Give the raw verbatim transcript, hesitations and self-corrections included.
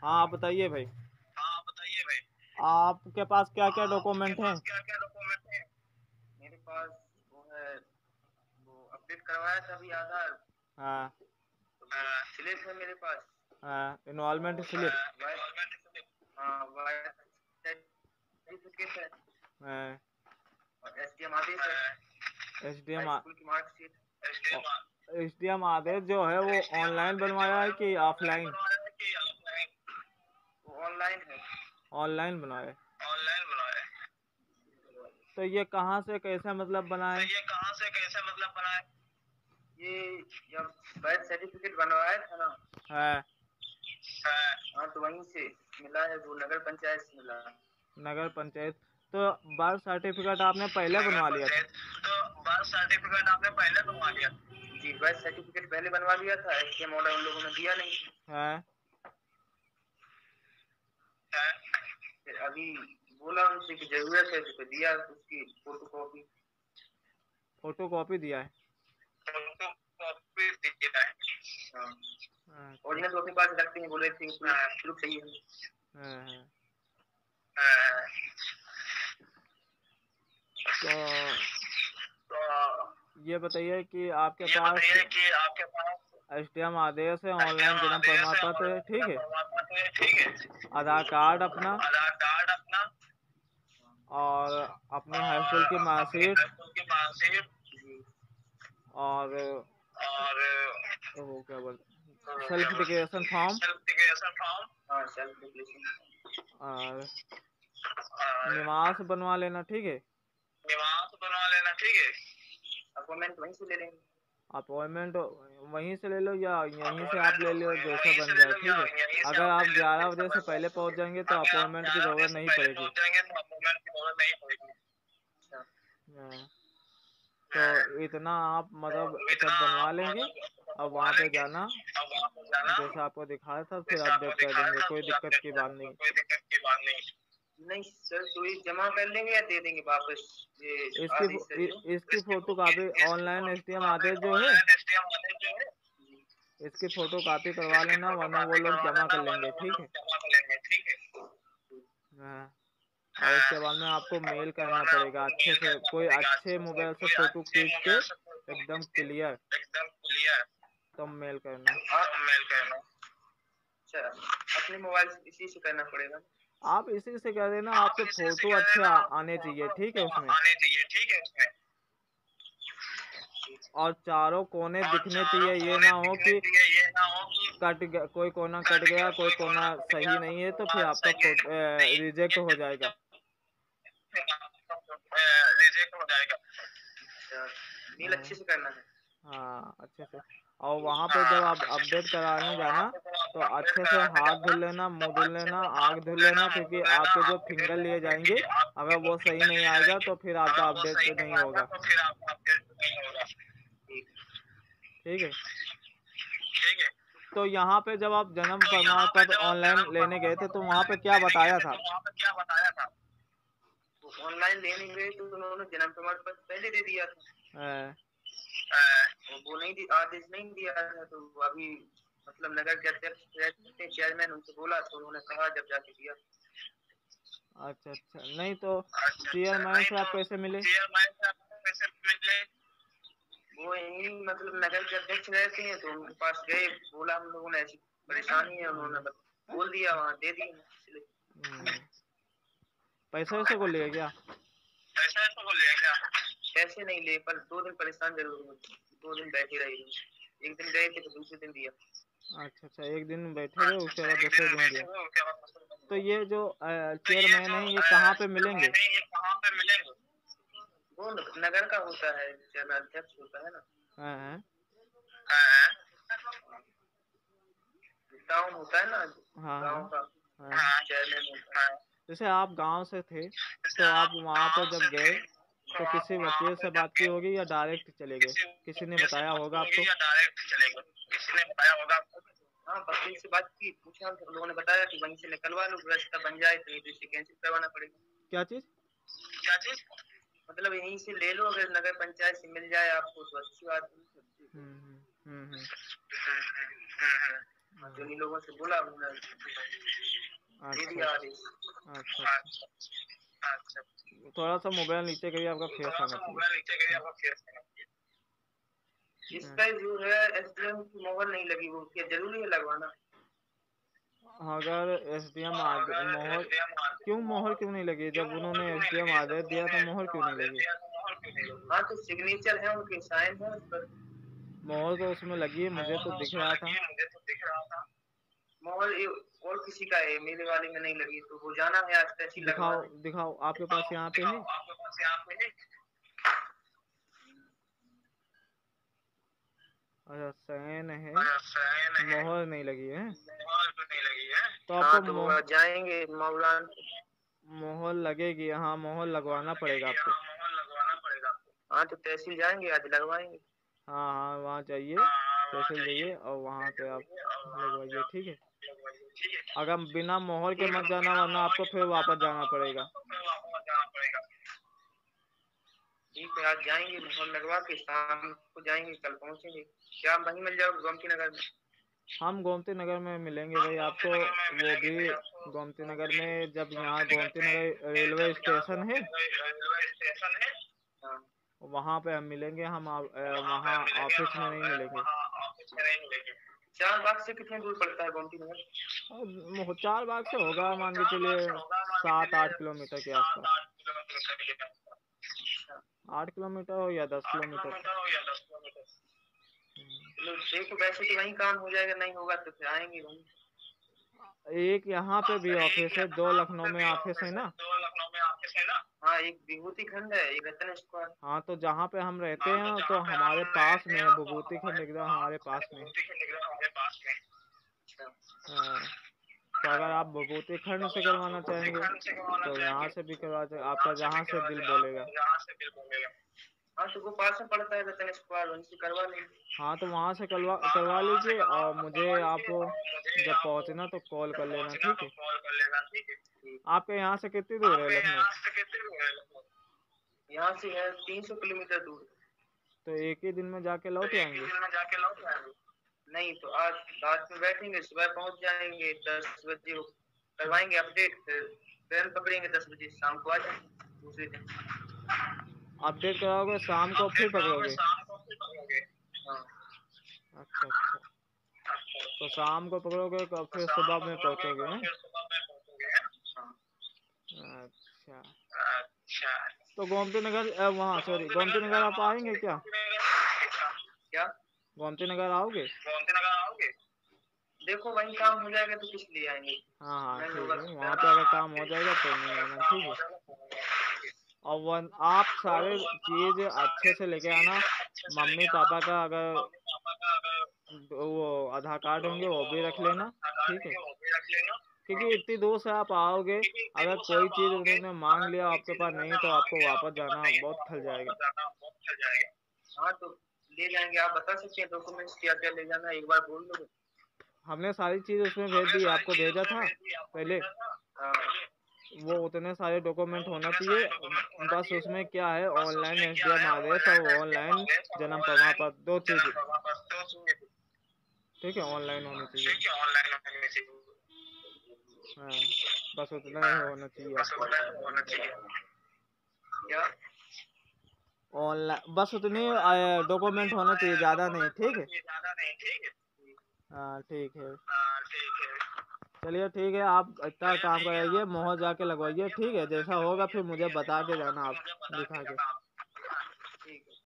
हाँ आप बताइए भाई। हाँ बताइए भाई। आपके पास क्या क्या आपके डॉक्यूमेंट हैं? पास क्या क्या डॉक्यूमेंट हैं? मेरे पास वो है, वो अपडेट करवाया था अभी आधार। हाँ हाँ, स्लिप है मेरे पास। हाँ, इनवॉल्वमेंट स्लिप। Government slip. हाँ वाइफ सर्टिफिकेट है हाँ, और एसडीएम आदेश है, S D M high school की marksheet. SDM S D M आदेश जो है वो एसडीएम ऑनलाइन आदेश जो बनवाया है है वो कि ऑनलाइन ऑफलाइन? बनवाया है कि ऑफलाइन? वो ऑनलाइन है। ऑनलाइन बनवाया है। ऑनलाइन बनवाया है। तो ये कहाँ से कैसे मतलब तो बनाए? ये कहाँ से कैसे मतलब बनाए? ये जब बर्थ सर्टिफिकेट बनवाया था ना। है हाँ हाँ, तो वहीं से मिला है, वो नगर पंचायत से मिला। नगर पंचायत। तो बर्थ सर्टिफिकेट आपने पहले नगर बनवा लिया था? पंचायत। तो बर्थ सर्टिफिकेट आपने पहले बनवा लिया? जी बर्थ सर्टिफिकेट पहले बनवा लिया था, इसके मॉडल उन लोगों ने दिया नहीं है है। फिर अभी बोला उनसे कि जरूरत है तो दिया उसकी फोटो कॉपी। फोटो कॉपी दिया है? फोटो कॉपी दिया है। हाँ अच्छा। ओरिजिनल तो अपने पास रखते हैं, बोले थे प्रूफ चाहिए हमें। हाँ हाँ। हाँ, तो तो ये बताइए कि आपके ये पास बताइए कि आपके पास एस डी एम आदेश है, ऑनलाइन एसडीएम जन्म आदेश प्रमाण है, पत्र है, ऑनलाइन ठीक जन्म है, प्रमाण पत्र है, ठीक है, आधार कार्ड अपना, आधार कार्ड अपना और अपनी हाई और स्कूल की अपनी मार्कशीट, हाई स्कूल की मार्कशीट और और वो क्या बोलते, तो क्या सेल्फ बोलते declaration form, self declaration form. हाँ सेल्फ डिक्लेरेशन और और निवास बनवा लेना, ठीक है। निवास बनवा लेना, ठीक है। अपॉइंटमेंट वहीं से ले लेंगे। अपॉइंटमेंट वहीं से ले लो या यहीं से आप अपॉइंटमेंट ले लो, जैसा वहीं से बन ले जाए, लो या ठीक है। यहीं से अगर आप ले आप लो, ग्यारह जैसा बजे से बन पहले पहुंच जाएंगे तो जाए। अगर आप अपॉइंटमेंट की ग्यारह बजे ज़रूरत से नहीं पहले पड़ेगी। पहुंच जाएंगे तो अपॉइंटमेंट की जरूरत नहीं पड़ेगी। अच्छा। हाँ, तो इतना आप मतलब तो इतना सब बनवा आप लेंगे। मतलब अब बनवा वहाँ पे लेंगे, जाना, अब वहाँ पे जाना जैसा आपको दिखाया था, फिर जैसे आपको अपडेट कर दिखाया देंगे, था, कोई फिर दिक्कत अपडेट की कर बात दूंगा, नहीं। कोई दिक्कत की बात नहीं। नहीं सर, तो ये जमा कर लेंगे या दे देंगे वापस? ये इसकी आदेश है इ, जो इसकी इसकी फोटो इ- कापी इसकी online photo S D M copy आदेश जो है, ऑनलाइन एसडीएम आदेश जो है जी, इसकी फोटो कापी करवा इसकी लेना, फोटो वरना वो कापी लोग करवा जमा लेना, कर वरना लेंगे, वो ठीक लोग है। जमा कर लेंगे, ठीक है। हाँ, और हाँ, उसके बाद में आपको और मेल उसके करना बाद में पड़ेगा आपको अच्छे मेल से, करना कोई पड़ेगा अच्छे अच्छे से, मोबाइल से कोई फोटो अच्छे खींच के मोबाइल से फोटो एकदम खींच के क्लियर, एकदम क्लियर तब मेल करना। आप मेल करना। अच्छा, अपने मोबाइल से इसी से करना पड़ेगा? आप इसी से कर देना, आप आपके इसी से फोटो कह अच्छे देना, आ, आपको आने चाहिए, फोटो ठीक है अच्छा उसमें। आने चाहिए, ठीक है उसमें। और चारों कोने और दिखने चारों चाहिए, ये कोने ना हो दिखने कि चाहिए, ये ना हो कि कट गया, कोई कोना कट कट गया, गया, कोई कोई कोना कोना कट सही गया, नहीं कोई है, तो कोना फिर आपका सही फोटो नहीं रिजेक्ट हो जाएगा। रिजेक्ट हो जाएगा। अच्छा, मेल अच्छे हाँ से करना है। हाँ, अच्छे से। और वहाँ पे जब हाँ आप अच्छे से। अपडेट कराने और वहाँ जाना, पे जब आप तो अपडेट अच्छे से कराने हाथ जाना धुल लेना, तो मुंह धुल अच्छे लेना, से आँख हाथ धुल धुल लेना, लेना, मुंह क्योंकि धुल लेना, आपके जो आँख धुल फिंगर लेना, लिए जाएंगे, क्योंकि अगर आपके जो वो सही फिंगर नहीं लिए आएगा जाएंगे, तो फिर अगर आपका वो अपडेट सही नहीं नहीं आएगा होगा, तो फिर आपका अपडेट नहीं होगा। ठीक ठीक है। ठीक है। तो यहाँ पे जब आप जन्म तो प्रमाण यहाँ पे पत्र जब आप ऑनलाइन जन्म लेने प्रमाण गए थे, तो पत्र वहाँ पे ऑनलाइन क्या लेने गए बताया थे था? तो वहाँ पे क्या बताया था? तो ऑनलाइन लेने गए तो उन्होंने जन्म प्रमाण पत्र पहले दे दिया था। अ, अ, वो नहीं दी, आदेश नहीं दिया था, तो अभी मतलब नगर के अध्यक्ष रहते चेयरमैन, उनसे बोला तो उन्होंने कहा जब जाके दिया। अच्छा अच्छा, नहीं तो अच्छा अच्छा, चेयरमैन नहीं से आप तो कैसे मिले? चेयरमैन से आपको कैसे मिले? वो यही मतलब नगर के अध्यक्ष रहते हैं, तो उनके पास गए, बोला हम लोगों ने ऐसी परेशानी है, उन्होंने हम्म, बत- बोल दिया, वहाँ दे दिया। हम्म। पैसा वैसे को लिए क्या? पैसा ऐसा बोल लिया क्या? पैसे नहीं लिए, पर दो दिन परेशान जरूर हुए, दो दिन बैठे रहे। एक दिन गए थे तो दूसरे दिन दिया। अच्छा अच्छा, एक दिन बैठे रहे, अच्छा उसके अच्छा, बाद एक दूसरे दिन दिन बैठे दिया। हुए, उसके बाद दूसरे दिन तो दिया। ये जो तो ये चेयरमैन जो है, ये कहाँ पे मिलेंगे? चेयरमैन है, ये कहाँ पे मिलेंगे? वो नगर का होता है, चेयरमैन अध्यक्ष होता है ना। हाँ हाँ हाँ, टाउन होता है ना, हाँ हाँ गाँव का हाँ। हाँ, चेयरमैन होता है। जैसे आप गांव से थे, जैसे तो आप आप वहाँ पे गाँव जब से गए, थे, तो तो आप किसी वहाँ वकील पे से जब बात की गए, होगी या डायरेक्ट चले गए? किसी किसी ने वकील से बताया बात होगा की होगी आपको? या डायरेक्ट चले गए? किसी ने बताया होगा आपको? हाँ, वकील से बात की, पूछा तो लोगों ने बताया कि वहीं से निकलवा लो, रास्ता बन जाए तो, नहीं तो इसे कैंसिल करवाना पड़ेगा। क्या चीज़? क्या चीज? मतलब यहीं से ले लो, अगर नगर पंचायत से मिल जाए आपको तो अच्छी बात है। हम्म हम्म हम्म हम्म, हाँ, हाँ। जो इन लोगों से बोला उन्होंने अच्छा दीदी आ रही। अच्छा अच्छा। अच्छा। थोड़ा सा मोबाइल नीचे करिए, आपका फेस थोड़ा आना सा चाहिए। मोबाइल नीचे करिए, आपका फेस आना चाहिए। इसका जो है एस डी एम की मोहर नहीं लगी, वो क्या जरूरी है लगवाना? अगर एस डी एम आदेश मोहर, क्यों मोहर क्यों नहीं लगी? जब उन्होंने एस डी एम आदेश दिया तो मोहर क्यों नहीं लगी? हाँ तो सिग्नेचर है, उनके साइन है उस पर। मोहर तो उसमें लगी है, मुझे तो दिख रहा था। मुझे तो दिख रहा था मोहर और किसी का है, मेरे वाले में नहीं लगी, तो वो जाना है आज तहसील दिखाओ लगवाने। दिखाओ, आपके पास यहाँ पे है? आपके पास यहाँ पे है? अच्छा साइन है, साइन है, मोहर नहीं लगी है। मोहर तो नहीं लगी है। तो हाँ आपको तो मोह, वो जाएंगे मौलान। मोहर लगेगी, हाँ मोहर लगवाना पड़ेगा आपको। मोहर लगवाना पड़ेगा आपको। हाँ तो तहसील जाएंगे, आज लगवाएंगे। हाँ हाँ वहाँ जाइए, हाँ वहाँ तहसील जाइए, जाइए और वहाँ पे आप और वहाँ पे लगवाइए, आप ठीक है। लगवाइए, ठीक है। अगर बिना मोहर के ठीक मत है, जाना, बिना वरना मोहर आपको के फिर मत वापस जाना, जाना वरना पड़ेगा। आपको फिर वापस जाना पड़ेगा। ठीक है, आज जाएंगे मोहर लगवा के, शाम को जाएंगे, कल पहुँचेंगे। क्या वहीं मिल जाओगे गोमती नगर में? हम गोमती नगर में मिलेंगे हम भाई गोमती आपको। नगर में वो मिलेंगे भी भाई आपको। गोमती वो नगर भी में, जब यहाँ गोमती नगर गोमती नगर में रेलवे जब यहाँ स्टेशन है, गोमती नगर रेलवे स्टेशन है, हाँ वहाँ पे हम मिलेंगे। हम आ, अ, वहाँ पे वहाँ हम मिलेंगे। ऑफिस में हम नहीं अ, मिलेंगे। वहाँ ऑफिस में नहीं मिलेंगे। चार बाग से कितनी दूर पड़ता है गोमती नगर? और मो- चार बाग से होगा मान के चार बाग चलिए से होगा, मान के सात चलिए आठ किलोमीटर के सात आसपास। आठ किलोमीटर के करीब है। अच्छा, आठ किलोमीटर हो या दस आठ किलोमीटर का। किलोमीटर हो या दस किलोमीटर। चलो देखो, वैसे तो वहीं काम हो जाएगा, नहीं होगा तो फिर आएंगे वहीं। एक यहाँ पे भी एक ऑफिस है, दो यहाँ लखनऊ पे में भी ऑफिस है ऑफिस है, ना। दो लखनऊ में ऑफिस है ना। हाँ, एक विभूति खंड है, एक रतन स्क्वायर। हाँ तो जहाँ पे हम रहते हाँ तो हैं तो जहाँ पे हमारे हम पास रहते में है, हैं तो विभूति खंड हमारे एकदम हमारे पास पास है, में है। विभूति खंड एकदम हमारे पास में। अच्छा। हाँ, तो अगर आप विभूति खंड से अगर आप करवाना विभूति चाहेंगे खंड से करवाना तो यहाँ चाहेंगे से भी करवा सकते, तो आपका यहाँ से भी जहाँ से करवा दिल दे, बोलेगा। आप यहाँ से बिल बोलेगा। हाँ तो वो पास में पड़ता है रतन स्क्वायर, वहीं से करवा लेंगे। हाँ तो वहाँ से करवा हाँ तो करवा वहाँ से लीजिए, करवा और मुझे करवा आप लीजिए, और मुझे जब आप पहुँचना तो कॉल जब कर लेना, पहुँचना ठीक तो है। कॉल कर लेना, ठीक है। ठीक। आपके यहाँ से कितनी दूर है आपके लखनऊ? यहाँ से कितनी दूर है लखनऊ? यहाँ से है तीन सौ किलोमीटर दूर। तो एक ही दिन में जाके तो लौट एक ही आएंगे? दिन में जाके लौट आएंगे? नहीं तो आज रात में बैठेंगे, सुबह पहुंच जाएंगे, दस बजे करवाएंगे अपडेट, फिर ट्रेन पकड़ेंगे, दस बजे शाम को आ जाएंगे दूसरे दिन। अपडेट कराओगे शाम को फिर अपडेट कराओगे पकड़ोगे? शाम को फिर पकड़ोगे? हाँ। अच्छा अच्छा। तो शाम को पकड़ोगे तो तो फिर शाम सुबह को में पकड़ोगे पहुँचोगे तो हैं? फिर सुबह में पहुंचोगे हैं? हाँ। अच्छा। अच्छा। तो गोमती नगर अ, वहाँ तो सॉरी गोमती गोमती नगर नगर अ, आप वहाँ आएंगे सॉरी क्या? गोमती नगर क्या? गोमती नगर आओगे? गोमती नगर आओगे? देखो वहीं काम हो जाएगा तो किस लिए आएंगे? हाँ हाँ नहीं ठीक होगा है, तो वहाँ फिर पे अगर हाँ काम हो ठीक है, जाएगा तो नहीं अगर आना, काम ठीक हो है। जाएगा तो और वन आप और सारे चीज आप अच्छे सारे से लेके आना। चीज अच्छे से मम्मी लेके आना। पापा का अगर मम्मी पापा का अगर वो आधार कार्ड होंगे वो भी रख वो लेना, आधार कार्ड ठीक है। होंगे वो भी रख लेना। हाँ। क्योंकि इतनी दूर से आप आओगे, क्योंकि इतनी अगर दूर से कोई आप चीज आओगे, उन्होंने मांग अगर लिया कोई आपके चीज पास नहीं उन्होंने तो मांग आपको लिया वापस आपके पास जाना नहीं तो बहुत आपको खल जाएगा। वापस जाना बहुत चल जाएगा। हाँ तो ले जाएंगे, आप बता सकते हैं डॉक्यूमेंट्स क्या क्या ले जाना है, एक बार बोल दो। हमने सारी चीज उसमें भेज हमने दी, सारी आपको चीज भेजा उसमें था भेज दी, आपको पहले। भेजा था। हाँ। वो उतने सारे वो डॉक्यूमेंट होना उतने चाहिए। सारे डॉक्यूमेंट होना बस चाहिए। उसमें क्या है, बस ऑनलाइन उसमें क्या एसडीएम है, आदेश और ऑनलाइन एसडीएम ऑनलाइन आदेश और जन्म प्रमाण ऑनलाइन पत्र, दो चीज, जन्म प्रमाण पत्र, दो चीजें। ठीक है, ऑनलाइन होनी चाहिए। ठीक है, ऑनलाइन होने चाहिए। हाँ, बस उतना ही हाँ, होना चाहिए बस आपका। ऑनलाइन होना चाहिए। क्या? ऑनलाइन बस उतने बस उतने डॉक्यूमेंट होना चाहिए, ज़्यादा नहीं, डॉक्यूमेंट ठीक होने है। चाहिए, ज्यादा नहीं, ठीक है। हाँ ठीक है। हाँ ठीक है। चलिए ठीक है, आप इतना चलिए काम ठीक है, कराइए, आप मोहर अच्छा जाके काम लगवाइए, कराइए, ठीक है। मोहर जैसा जाके होगा लगवाइए, फिर ठीक मुझे है। बता जैसा के होगा जाना फिर आप, मुझे बता के दिखा के। जाना आप। ठीक है।